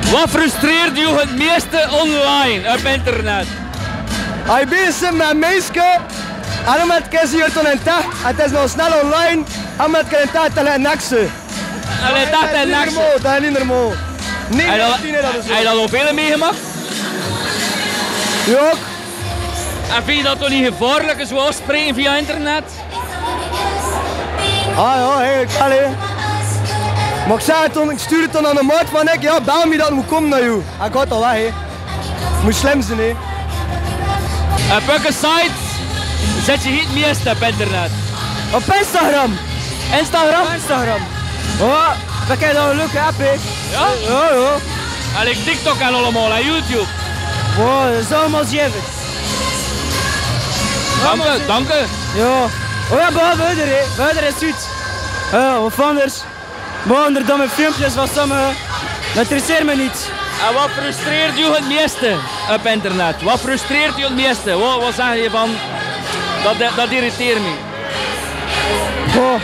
Wat frustreert je het meeste online op internet? Als je bezig bent met een meisje, en dan kies je het een dag, het is nog snel online, en met een dag te laten neksen. Dat is niet normaal. Nee, heb je dat al veel meegemaakt? Ja. En vind je dat toch niet gevaarlijk, zo afspreken via internet? Ah ja, eigenlijk wel hè. Maar ik zeg het dan, ik stuur het dan aan de maat van ik, ja, bel me dat moet komen naar jou. En ik ga het al weg hè. Moet slim zijn hè. Op welke site zet je het meest op internet? Op Instagram. Instagram? Instagram. Ja, dat krijg je dan een leuke app hè. Ja? Ja, ja. En ik TikTok en allemaal en YouTube. Wow, dat is allemaal zeven. Dank je. Ja. Oh ja, behalve verder hè. Verder is goed. Ja, wat anders. Behalve dan met filmpjes van sommigen. Dat interesseert me niet. En wat frustreert je het meeste op internet? Wat frustreert je het meeste? Wat zeg je van, dat irriteert me? Oh.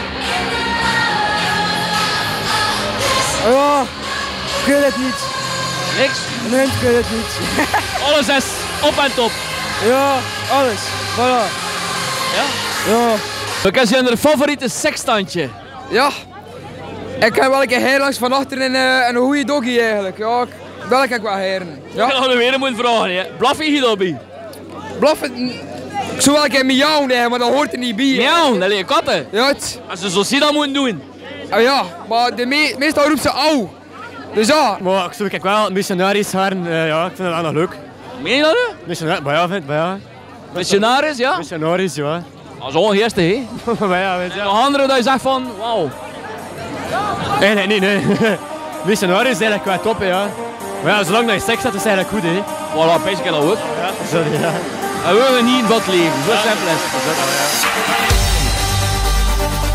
Ja, ik weet het niet. Niks? Nee, ik weet het niet. Alles is op en top. Ja, alles. Voilà. Ja? Ja. Wat is je favoriete seksstandje? Ja, ik heb wel een keer her langs van achter in een goede doggy eigenlijk. Ja, ik heb wel heren. Ja. Ik ga nog weer moeten vragen. Hè. Blaf je hierop? Blaffen, ik zou wel een keer miauwen, maar dat hoort er niet bij. Miauwen, dat liggen katten. Ja, als ze zo zien, dat moeten doen. Ja, maar meestal roept ze au. Dus ja. Maar ik zoek wel missionaris haren, ja, ik vind dat wel nog leuk. Meen je dat? Missionaris, maar ja, vind, maar ja. Missionaris, ja? Missionaris, ja. Dat is wel een eerste, hè? Maar ja, weet je. En nog andere dat je zegt van, wauw. Nee. Missionaris is eigenlijk wel top, hè, ja. Maar ja, zolang dat je seks hebt, is het eigenlijk goed, hè. Voilà, pijs ik dat ook. Ja, sorry, ja. En we willen niet in wat leven, zo simpel is het.